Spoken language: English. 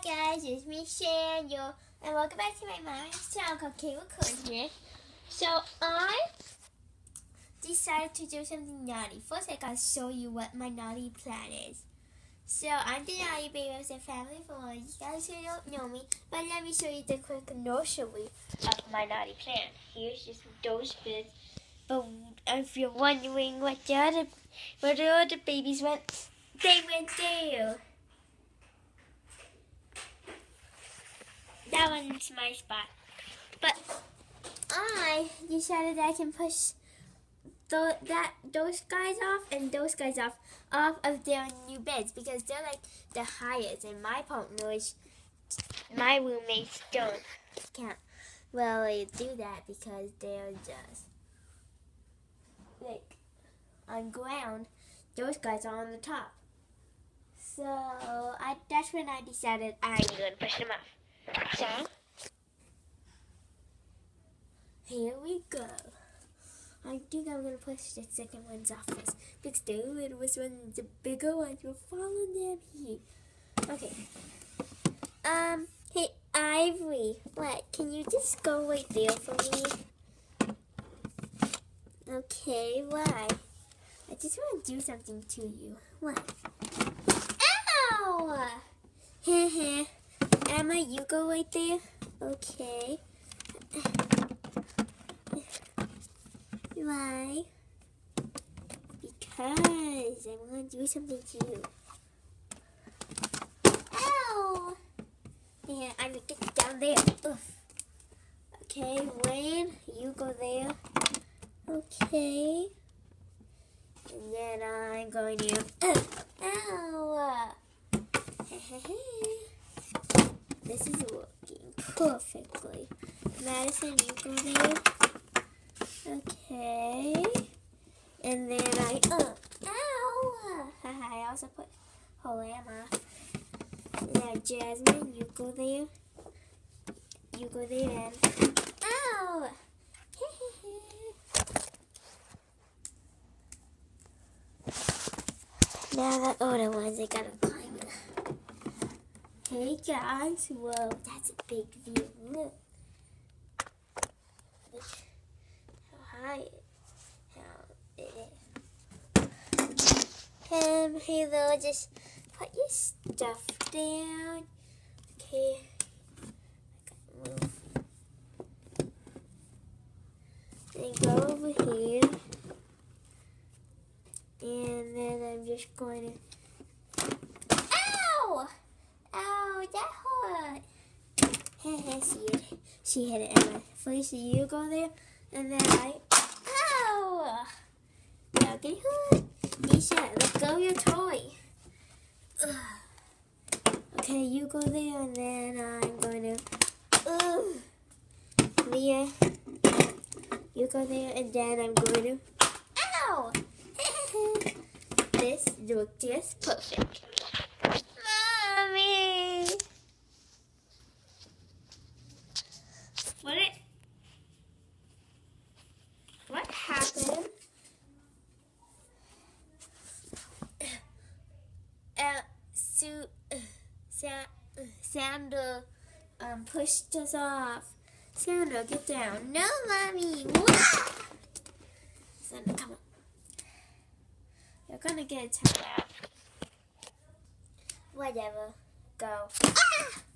guys, it's me Shandel, and welcome back to my mom's channel called Kayla Coordinate. So I decided to do something naughty. First I gotta show you what my naughty plan is. So I'm the naughty baby of the family for you guys who don't know me, but let me show you the quick nursery of my naughty plan. Here's just those bits. But if you're wondering where the other babies went, they went there. That one's my spot. But I decided I can push those guys off and those guys off of their new beds because they're like the highest, and my partners, my roommates can't really do that because they're just like on ground. Those guys are on the top. So that's when I decided I'm gonna push them off. So here we go. I think I'm gonna push the second ones off first because the littlest ones, the bigger ones, will fall on them here. Okay. Hey Ivory, what? Can you just go right there for me? Okay, why? I just want to do something to you. What? Ow! Heh. Emma, you go right there. Okay. Why? Because I want to do something to you. Ow! Yeah, I'm gonna get down there. Oof. Okay, Wayne, you go there. Okay. And then I'm going to. Ow! This is working perfectly. Madison, you go there. Okay. And then ow! I also put her lamb off. Now, Jasmine, you go there. You go there and ow! Now the other ones, I gotta climb it. Hey guys, whoa, that's a big view. Look how high it is. Hello, just put your stuff down. Okay, I gotta move. Then go over here. And then I'm just going to. Ow! Ow, that hurt. She hit it, Emma. First, you go there, and then ow! Now get hurt. Nisha, let go of your toy. Okay, you go there, and then I'm going to. Leah, you go there, and then I'm going to. Ow! This looked just perfect. Mommy! What happened? Sandra pushed us off. Sandra, get down. No, Mommy! What? Sandra, come on. You're gonna get a towel out. Whatever. Go. Ah!